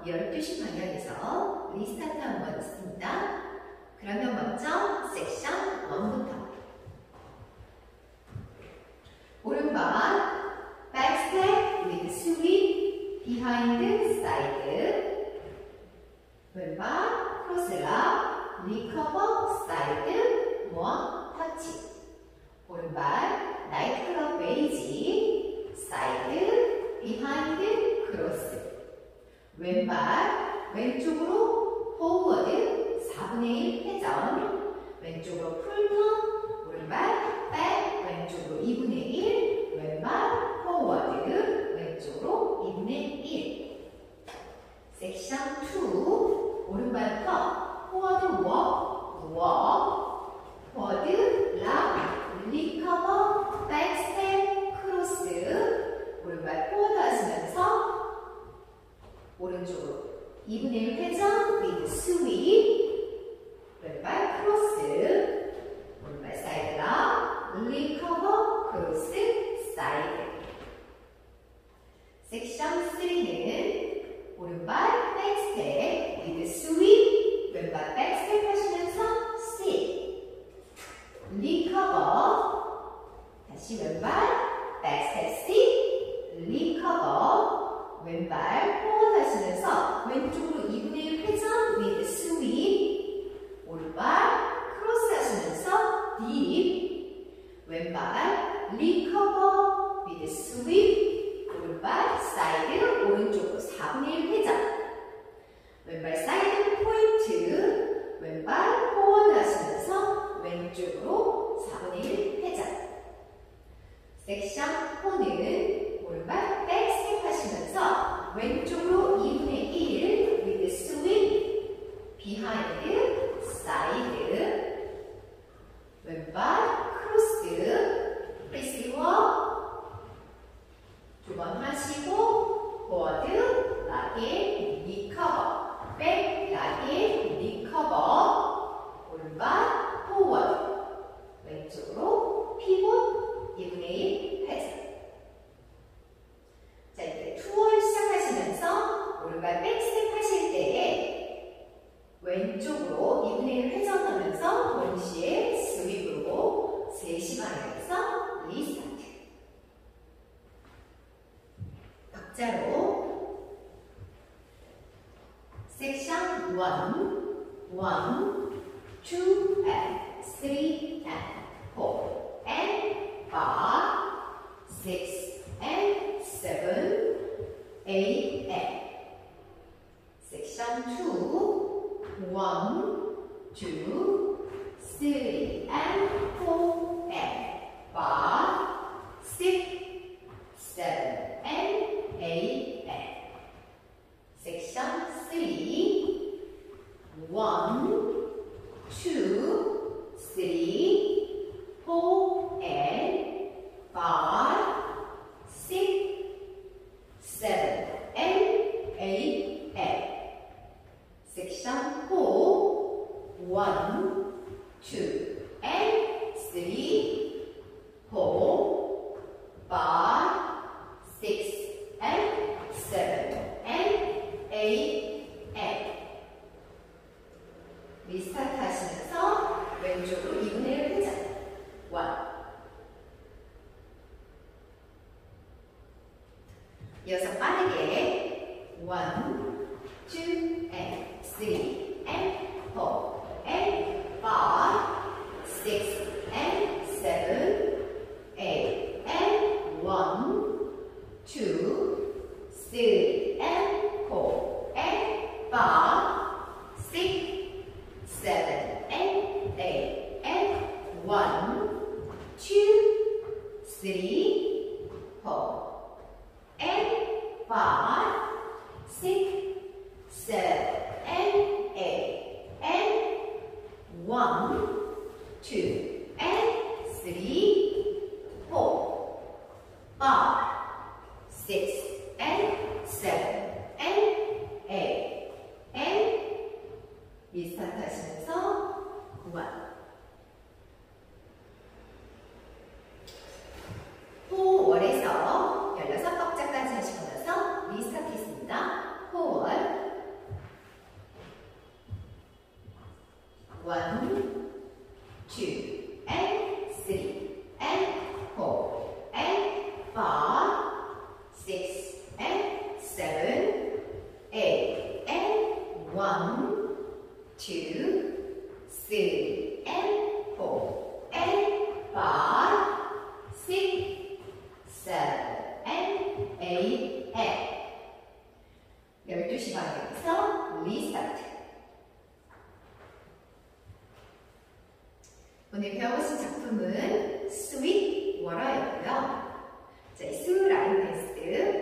12시 방향에서 리스타트 한번 있습니다. 그러면 먼저 섹션 1부터 오른발 백스텝 with sweep behind side 왼발 크로스랍 리커버 사이드 모어 터치 오른발 나이트클럽 베이직 사이드 비하인드 크로스 왼발 왼쪽으로 포워드 4분의 1 회전 왼쪽으로 풀턴 오른발 백 왼쪽으로 2분의 1 왼발 포워드 왼쪽으로 2분의 1 섹션 2 오른발 턴 포워드 워크 포워드 락 리커버 백스텝 크로스 오른발 포워드 하시면서 오른쪽으로 2분의 1 회전 with sweep 왼발 크로스 오른발 사이드 락 리커버 크로스 사이드 섹션 3는 오른발 백스텝 with sweep 왼발 백스텝 하시면서 sit 리커버 다시 왼발 백스텝 sit 리커버 왼발 포워드 하시면서 왼쪽으로 2분의 1 회전 with sweep 오른발 크로스 하시면서 딥 왼발 리커버 with sweep 오른발 사이드 오른쪽으로 4분의 1 회전 왼발 사이드 포인트 왼발 포워드 하시면서 왼쪽으로 4분의 1 회전 섹션 4는 오른발 백스텝 하시면서 왼쪽으로 2분의 1 with sweep behind 사이드 왼발 크로스 프리스워 두 번 하시고 포워드 라게 리커버 백 라게 리커버 오른발 포워드 왼쪽으로 피봇 2분의 1 회전 자 이제 투어를 시작하시면서 오른발 백스텝 하실 때에 왼쪽으로 2분의 1 회전하면서 동시에 스윕으로 3시 방향에서 리스타트 박자로 섹션 1 1, 2, and 3, and 4, and 5, 6, and 7, 8, and 섹션 2 1, 2, 3, and 4, and 5, 6, 7, and 8, and 섹션 3 1, 2, 3, 4, and 5, 6, 7, and 8, and 섹션 4 1, 2, and 3, 4, 5, 1, 2, 3, and 4, and 5, 6, 7, and 8, and 12시 방향에서 리스타트. 오늘 배워보신 작품은 스윗 워터였고요. 자, 이 스루 라인 댄스